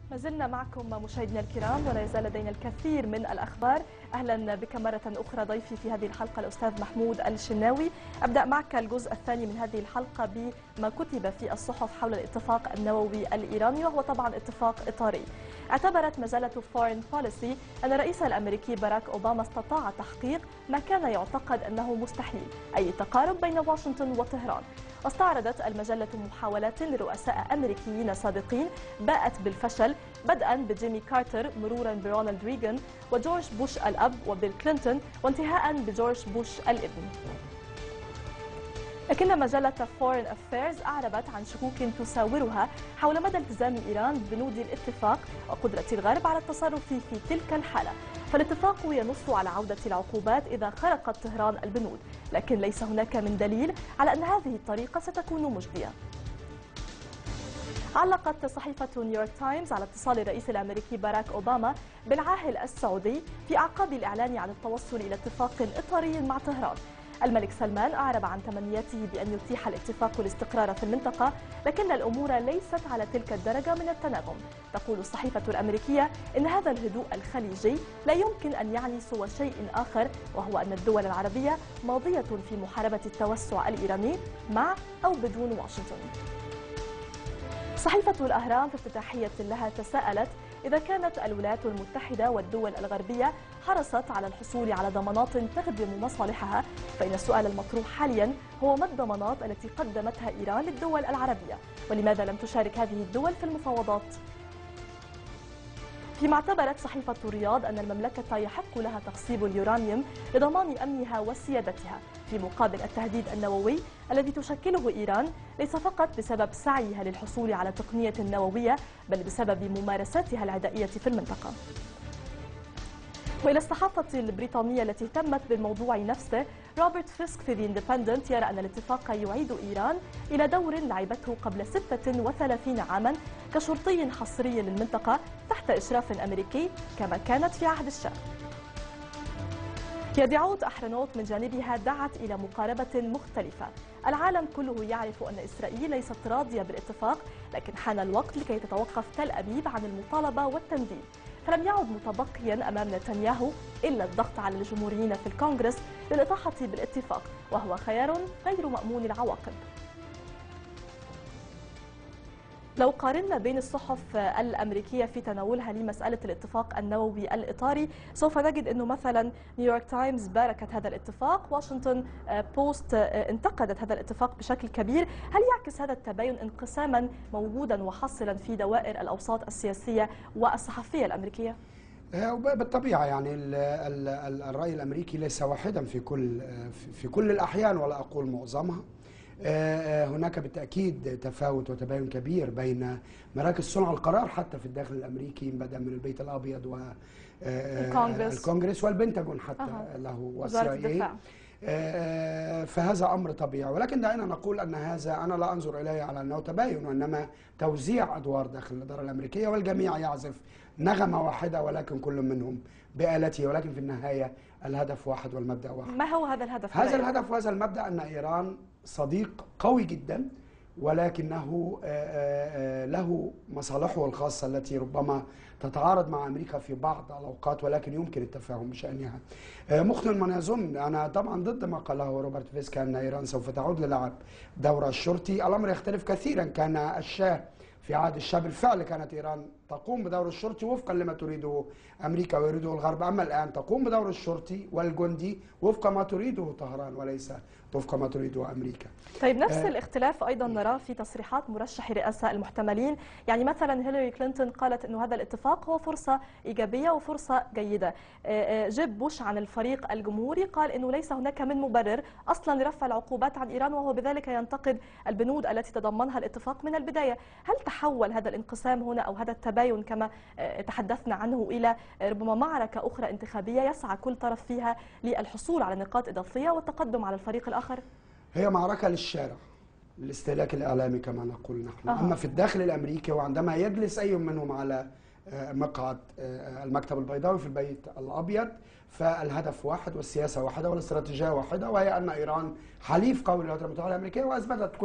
ما زلنا معكم مشاهدينا الكرام ولا يزال لدينا الكثير من الأخبار. أهلا بك مرة أخرى ضيفي في هذه الحلقة الأستاذ محمود الشناوي. أبدأ معك الجزء الثاني من هذه الحلقة بما كتب في الصحف حول الاتفاق النووي الإيراني، وهو طبعا اتفاق إطاري. اعتبرت مجلة فورين بوليسي أن الرئيس الأمريكي باراك أوباما استطاع تحقيق ما كان يعتقد أنه مستحيل، أي تقارب بين واشنطن وطهران. واستعرضت المجلة محاولات لرؤساء أمريكيين سابقين باءت بالفشل، بدءا بجيمي كارتر مرورا برونالد ريغان وجورج بوش الأب وبيل كلينتون وانتهاء بجورج بوش الابن. لكن مجلة فورين أفيرز أعربت عن شكوك تساورها حول مدى التزام إيران ببنود الاتفاق وقدرة الغرب على التصرف في تلك الحالة. فالاتفاق ينص على عودة العقوبات إذا خرقت طهران البنود، لكن ليس هناك من دليل على أن هذه الطريقة ستكون مجدية. علقت صحيفة نيويورك تايمز على اتصال الرئيس الأمريكي باراك أوباما بالعاهل السعودي في أعقاب الإعلان عن التوصل إلى اتفاق إطاري مع طهران. الملك سلمان أعرب عن تمنياته بأن يتيح الاتفاق الاستقرار في المنطقة، لكن الأمور ليست على تلك الدرجة من التناغم. تقول الصحيفة الأمريكية إن هذا الهدوء الخليجي لا يمكن أن يعني سوى شيء آخر، وهو أن الدول العربية ماضية في محاربة التوسع الإيراني مع أو بدون واشنطن. صحيفة الأهرام في افتتاحية لها تساءلت إذا كانت الولايات المتحدة والدول الغربية حرصت على الحصول على ضمانات تخدم مصالحها، فإن السؤال المطروح حاليا هو ما الضمانات التي قدمتها إيران للدول العربية، ولماذا لم تشارك هذه الدول في المفاوضات؟ فيما اعتبرت صحيفة الرياض أن المملكة يحق لها تخصيب اليورانيوم لضمان أمنها وسيادتها في مقابل التهديد النووي الذي تشكله إيران، ليس فقط بسبب سعيها للحصول على تقنية نووية بل بسبب ممارساتها العدائية في المنطقة. وإلى الصحافة البريطانية التي اهتمت بالموضوع نفسه، روبرت فيسك في The Independent يرى أن الاتفاق يعيد إيران إلى دور لعبته قبل 36 عاما كشرطي حصري للمنطقة تحت إشراف أمريكي كما كانت في عهد الشاه. يدعوت أحرنوت من جانبها دعت إلى مقاربة مختلفة. العالم كله يعرف أن إسرائيل ليست راضية بالاتفاق، لكن حان الوقت لكي تتوقف تل أبيب عن المطالبة والتنديد. فلم يعد متبقيا أمام نتنياهو إلا الضغط على الجمهوريين في الكونغرس للإطاحة بالاتفاق، وهو خيار غير مأمون العواقب. لو قارنا بين الصحف الأمريكية في تناولها لمسألة الاتفاق النووي الإطاري، سوف نجد أنه مثلا نيويورك تايمز باركت هذا الاتفاق، واشنطن بوست انتقدت هذا الاتفاق بشكل كبير. هل يعكس هذا التباين انقساما موجودا وحاصلا في دوائر الأوساط السياسية والصحفية الأمريكية؟ بالطبيعة يعني الرأي الأمريكي ليس واحدا في كل الأحيان، ولا أقول معظمها. هناك بالتأكيد تفاوت وتباين كبير بين مراكز صنع القرار حتى في الداخل الأمريكي، بدءا من البيت الأبيض والكونغرس والبنتاغون حتى له وزارة الدفاع. فهذا أمر طبيعي، ولكن دعينا نقول أن هذا أنا لا أنظر إليه على أنه تباين، وإنما توزيع أدوار داخل الإدارة الأمريكية، والجميع يعزف نغمة واحدة ولكن كل منهم بآلته، ولكن في النهاية الهدف واحد والمبدأ واحد. ما هو هذا الهدف؟ هذا الهدف وهذا المبدأ أن إيران صديق قوي جدا، ولكنه له مصالحه الخاصة التي ربما تتعارض مع أمريكا في بعض الأوقات، ولكن يمكن التفاهم بشأنها. مخطئ من يظن، أنا طبعا ضد ما قاله روبرت فيسك أن إيران سوف تعود للعب دور الشرطي. الأمر يختلف كثيرا. كان الشاه في عهد الشاه بالفعل كانت إيران تقوم بدور الشرطي وفقا لما تريده أمريكا ويريده الغرب، أما الآن تقوم بدور الشرطي والجندي وفق ما تريده طهران وليس وفق ما تريده أمريكا. طيب نفس الاختلاف أيضا نراه في تصريحات مرشحي الرئاسة المحتملين. يعني مثلا هيلاري كلينتون قالت أنه هذا الاتفاق هو فرصة إيجابية وفرصة جيدة. جيب بوش عن الفريق الجمهوري قال أنه ليس هناك من مبرر أصلا لرفع العقوبات عن إيران، وهو بذلك ينتقد البنود التي تضمنها الاتفاق من البداية. هل تحول هذا الانقسام هنا أو هذا التباين كما تحدثنا عنه إلى ربما معركة أخرى انتخابية يسعى كل طرف فيها للحصول على نقاط إضافية والتقدم على الفريق الآخر؟ هي معركة للشارع، الاستهلاك الإعلامي كما نقول نحن. أما في الداخل الأمريكي وعندما يجلس أي منهم على مقعد المكتب البيضاوي في البيت الأبيض، فالهدف واحد والسياسة واحدة والاستراتيجية واحدة، وهي أن إيران حليف قوي للولايات المتحدة الأمريكية، وأثبتت كل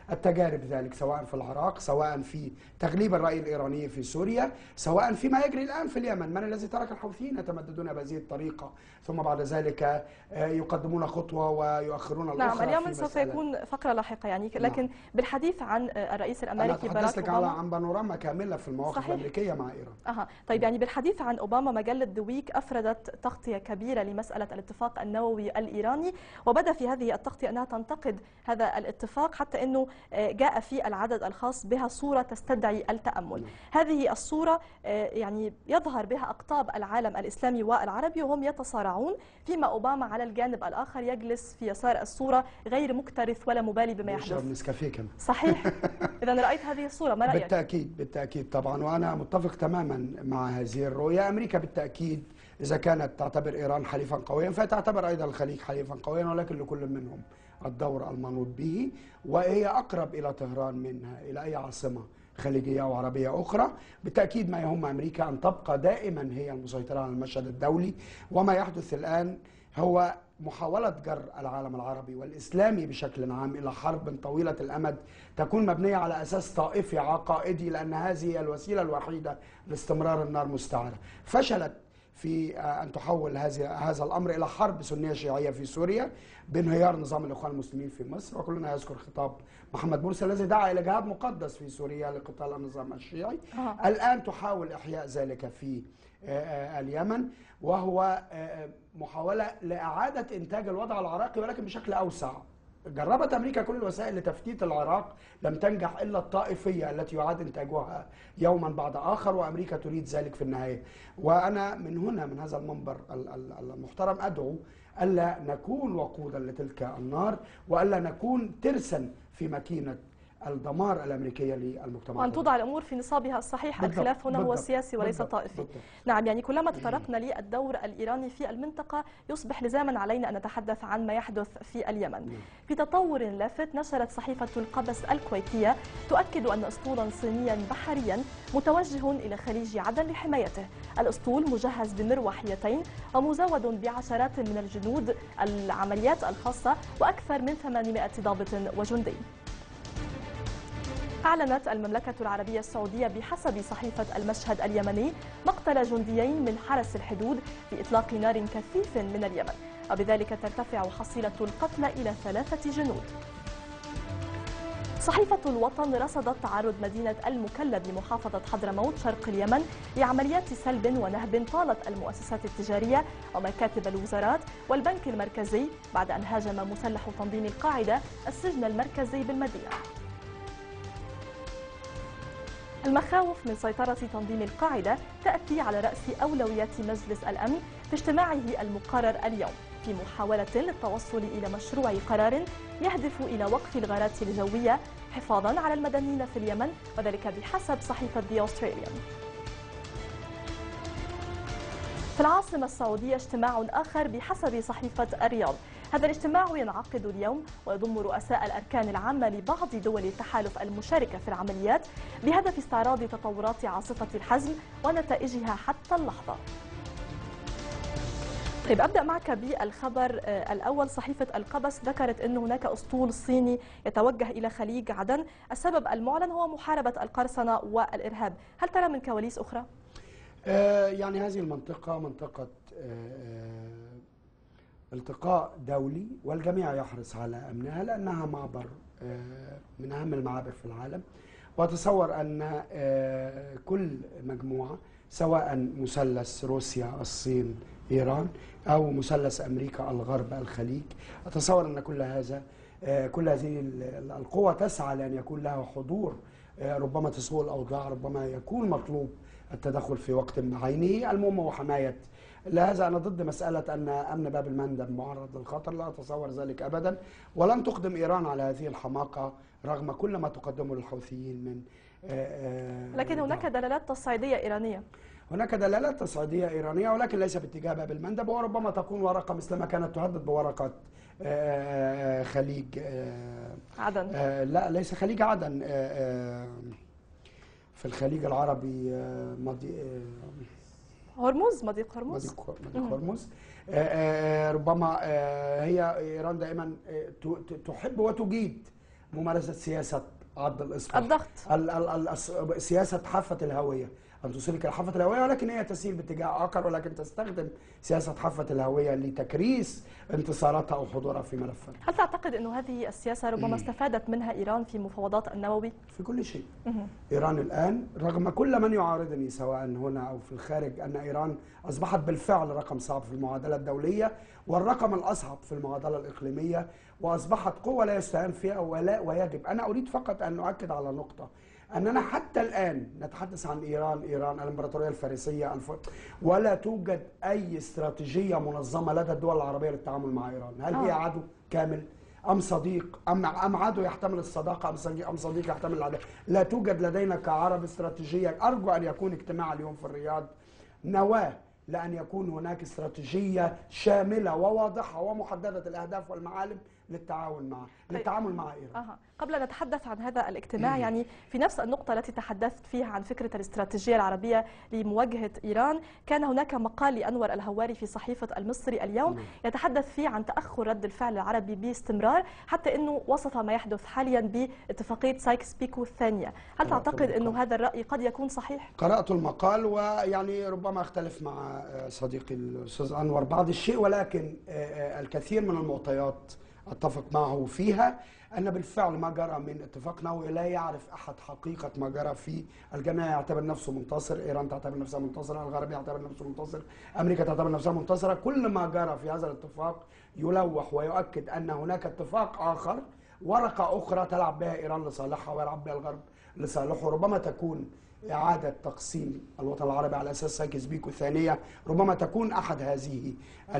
التجارب ذلك، سواء في العراق، سواء في تغليب الرأي الإيراني في سوريا، سواء فيما يجري الآن في اليمن. من الذي ترك الحوثيين يتمددون بهذه الطريقة ثم بعد ذلك يقدمون خطوة ويؤخرون الأخرى؟ نعم، اليمن سوف يكون فقرة لاحقة يعني، لكن نعم. بالحديث عن الرئيس الأمريكي باراك أتحدث لك عن بانوراما كاملة في المواقف الأمريكية مع إيران. طيب، يعني بالحديث عن أوباما مجلة ذا ويك أفردت تغطية كبيرة لمسألة الاتفاق النووي الإيراني، وبدأ في هذه التغطية أنها تنتقد هذا الاتفاق حتى أنه جاء في العدد الخاص بها صورة تستدعي التأمل. هذه الصورة يعني يظهر بها أقطاب العالم الإسلامي والعربي وهم يتصارعون، فيما أوباما على الجانب الآخر يجلس في يسار الصورة غير مكترث ولا مبالي بما يحدث. صحيح. إذا رأيت هذه الصورة، ما رأيك؟ بالتأكيد طبعا، وأنا متفق تماما مع هذه الرؤية. أمريكا بالتأكيد إذا كانت تعتبر إيران حليفا قويا فتعتبر أيضا الخليج حليفا قويا، ولكن لكل منهم الدور المنوط به، وهي أقرب إلى طهران منها إلى أي عاصمة خليجية أو عربية أخرى. بالتأكيد ما يهم أمريكا أن تبقى دائما هي المسيطرة على المشهد الدولي، وما يحدث الآن هو محاولة جر العالم العربي والإسلامي بشكل عام إلى حرب طويلة الأمد تكون مبنية على أساس طائفي عقائدي، لأن هذه الوسيلة الوحيدة لاستمرار النار مستعرة. فشلت في أن تحول هذا الأمر إلى حرب سنية شيعية في سوريا بانهيار نظام الإخوان المسلمين في مصر، وكلنا يذكر خطاب محمد مرسي الذي دعا إلى جهاد مقدس في سوريا لقتال النظام الشيعي. الآن تحاول إحياء ذلك في اليمن، وهو محاولة لإعادة إنتاج الوضع العراقي ولكن بشكل أوسع. جربت أمريكا كل الوسائل لتفتيت العراق، لم تنجح إلا الطائفية التي يعاد إنتاجها يوما بعد آخر، وأمريكا تريد ذلك في النهاية. وأنا من هنا من هذا المنبر المحترم أدعو ألا نكون وقودا لتلك النار، وألا نكون ترسا في ماكينة الدمار الأمريكية للمجتمع، وأن توضع الأمور في نصابها الصحيح. الخلاف هنا هو سياسي وليس طائفي. نعم، يعني كلما تطرقنا للدور الإيراني في المنطقة يصبح لزاما علينا أن نتحدث عن ما يحدث في اليمن. في تطور لافت نشرت صحيفة القبس الكويتية تؤكد أن أسطولا صينيا بحريا متوجه إلى خليج عدن لحمايته. الأسطول مجهز بمروحيتين ومزود بعشرات من الجنود العمليات الخاصة وأكثر من 800 ضابط وجندي. أعلنت المملكة العربية السعودية بحسب صحيفة المشهد اليمني مقتل جنديين من حرس الحدود في إطلاق نار كثيف من اليمن، وبذلك ترتفع حصيلة القتلى إلى 3 جنود. صحيفة الوطن رصدت تعرض مدينة المكلا بمحافظة حضرموت شرق اليمن لعمليات سلب ونهب طالت المؤسسات التجارية ومكاتب الوزارات والبنك المركزي بعد أن هاجم مسلح تنظيم القاعدة السجن المركزي بالمدينة. المخاوف من سيطرة تنظيم القاعدة تأتي على رأس أولويات مجلس الأمن في اجتماعه المقرر اليوم في محاولة للتوصل إلى مشروع قرار يهدف إلى وقف الغارات الجوية حفاظا على المدنيين في اليمن، وذلك بحسب صحيفة The Australian. في العاصمة السعودية اجتماع آخر بحسب صحيفة الرياض. هذا الاجتماع ينعقد اليوم ويضم رؤساء الأركان العامة لبعض دول التحالف المشاركة في العمليات بهدف استعراض تطورات عاصفة الحزم ونتائجها حتى اللحظة. طيب، أبدأ معك بالخبر الأول. صحيفة القبس ذكرت أن هناك أسطول صيني يتوجه إلى خليج عدن، السبب المعلن هو محاربة القرصنة والإرهاب. هل ترى من كواليس أخرى؟ يعني هذه المنطقة منطقة التقاء دولي، والجميع يحرص على أمنها لأنها معبر من أهم المعابر في العالم. وأتصور أن كل مجموعة سواء مثلث روسيا الصين إيران أو مثلث أمريكا الغرب الخليج، أتصور أن كل هذه القوى تسعى لأن يكون لها حضور. ربما تسوء الأوضاع، ربما يكون مطلوب التدخل في وقت بعينه. المهم هو حماية. لهذا أنا ضد مسألة أن أمن باب المندب معرض للخطر، لا أتصور ذلك أبدا، ولن تقدم إيران على هذه الحماقة رغم كل ما تقدمه للحوثيين من لكن هناك دلالات تصعيدية إيرانية. هناك دلالات تصعيدية إيرانية ولكن ليس باتجاه باب المندب، وربما تكون ورقة مثلما كانت تهدد بورقة خليج عدن. لا، ليس خليج عدن، في الخليج العربي هرمز، مضيق هرمز. مضيق هرمز. ربما هي إيران دائما تحب وتجيد ممارسة سياسة عض الإصبع، الضغط، سياسة حافة الهوية، أن توصلك لحافة الهوية، ولكن هي تسير باتجاه آخر، ولكن تستخدم سياسة حافة الهوية لتكريس انتصاراتها أو حضورها في ملفها. هل تعتقد أن هذه السياسة ربما استفادت منها إيران في مفاوضات النووي؟ في كل شيء. إيران الآن رغم كل من يعارضني سواء هنا أو في الخارج أن إيران أصبحت بالفعل رقم صعب في المعادلة الدولية والرقم الأصعب في المعادلة الإقليمية، وأصبحت قوة لا يستهان فيها ويجب. أنا أريد فقط أن أؤكد على نقطة، أننا حتى الآن نتحدث عن إيران الإمبراطورية الفارسية ولا توجد أي استراتيجية منظمة لدى الدول العربية للتعامل مع إيران. هل هي عدو كامل أم صديق أم عدو يحتمل الصداقة أم صديق يحتمل العداوة؟ لا توجد لدينا كعرب استراتيجية. أرجو أن يكون اجتماع اليوم في الرياض نواة لأن يكون هناك استراتيجية شاملة وواضحة ومحددة الأهداف والمعالم للتعامل مع إيران. قبل أن نتحدث عن هذا الاجتماع، يعني في نفس النقطة التي تحدثت فيها عن فكرة الاستراتيجية العربية لمواجهة إيران، كان هناك مقال لأنور الهواري في صحيفة المصري اليوم يتحدث فيه عن تأخر رد الفعل العربي باستمرار، حتى أنه وسط ما يحدث حاليا باتفاقية سايكس بيكو الثانية. هل تعتقد أنه هذا الرأي قد يكون صحيح؟ قرأت المقال ويعني ربما أختلف مع صديقي الأستاذ أنور بعض الشيء، ولكن الكثير من المعطيات أتفق معه فيها. أن بالفعل ما جرى من اتفاق نووي لا يعرف أحد حقيقة ما جرى فيه. الجميع يعتبر نفسه منتصر، إيران تعتبر نفسها منتصرة، الغرب يعتبر نفسه منتصر، أمريكا تعتبر نفسها منتصرة. كل ما جرى في هذا الاتفاق يلوح ويؤكد أن هناك اتفاق آخر، ورقة أخرى تلعب بها إيران لصالحها ويلعب بها الغرب لصالحه. ربما تكون إعادة تقسيم الوطن العربي على أساس سايكس بيكو الثانية، ربما تكون أحد هذه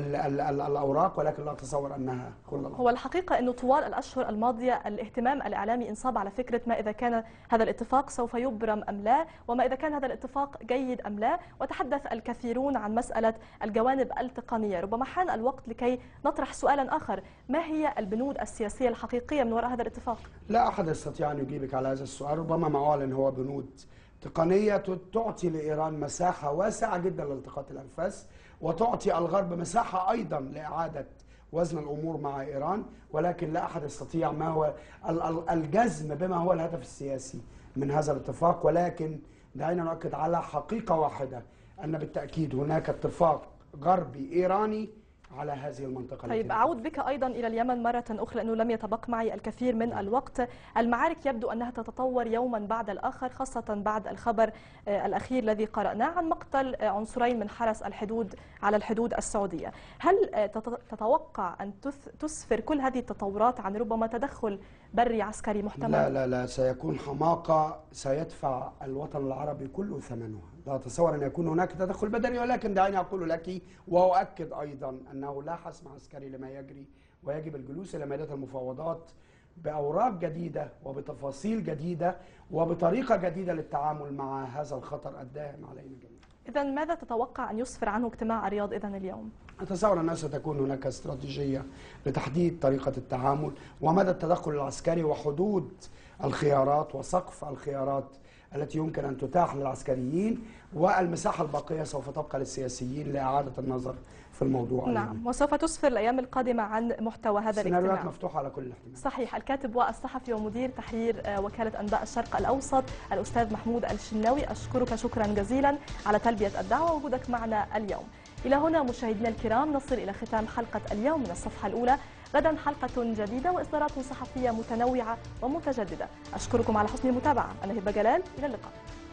الأوراق، ولكن لا أتصور أنها كل الأوراق. هو الحقيقة أنه طوال الأشهر الماضية الاهتمام الإعلامي انصب على فكرة ما إذا كان هذا الاتفاق سوف يبرم أم لا، وما إذا كان هذا الاتفاق جيد أم لا، وتحدث الكثيرون عن مسألة الجوانب التقنية. ربما حان الوقت لكي نطرح سؤالا آخر: ما هي البنود السياسية الحقيقية من وراء هذا الاتفاق؟ لا أحد يستطيع أن يجيبك على هذا السؤال. ربما ما أعلن هو بنود تقنية تعطي لإيران مساحة واسعة جدا لالتقاط الأنفاس، وتعطي الغرب مساحة أيضا لإعادة وزن الأمور مع إيران، ولكن لا أحد يستطيع ما هو الجزم بما هو الهدف السياسي من هذا الاتفاق. ولكن دعينا نؤكد على حقيقة واحدة، أن بالتأكيد هناك اتفاق غربي إيراني على هذه المنطقة. طيب أعود بك أيضا إلى اليمن مرة أخرى لأنه لم يتبقى معي الكثير من الوقت. المعارك يبدو أنها تتطور يوما بعد الآخر، خاصة بعد الخبر الأخير الذي قرأناه عن مقتل عنصرين من حرس الحدود على الحدود السعودية. هل تتوقع أن تسفر كل هذه التطورات عن ربما تدخل بري عسكري محتمل؟ لا سيكون حماقة سيدفع الوطن العربي كله ثمنها. لا أتصور أن يكون هناك تدخل بدني، ولكن دعيني أقول لك وأؤكد أيضا أنه لا حسم عسكري لما يجري، ويجب الجلوس إلى مائدة المفاوضات بأوراق جديدة وبتفاصيل جديدة وبطريقة جديدة للتعامل مع هذا الخطر الداهم علينا جميعا. إذا ماذا تتوقع أن يسفر عنه اجتماع الرياض إذن اليوم؟ أتصور أنها ستكون هناك استراتيجية لتحديد طريقة التعامل ومدى التدخل العسكري وحدود الخيارات وسقف الخيارات التي يمكن أن تتاح للعسكريين، والمساحة الباقية سوف تبقى للسياسيين لإعادة النظر في الموضوع. نعم، وسوف تسفر الأيام القادمة عن محتوى هذا الاجتماع. سيناريوهات مفتوحة على كل الاحتمال. صحيح. الكاتب والصحفي ومدير تحرير وكالة أنباء الشرق الأوسط الأستاذ محمود الشناوي، أشكرك شكرا جزيلا على تلبية الدعوة ووجودك معنا اليوم. إلى هنا مشاهدينا الكرام نصل إلى ختام حلقة اليوم من الصفحة الأولى. غدا حلقة جديدة وإصدارات صحفية متنوعة ومتجددة. أشكركم على حسن المتابعة. أنا هبة جلال، إلى اللقاء.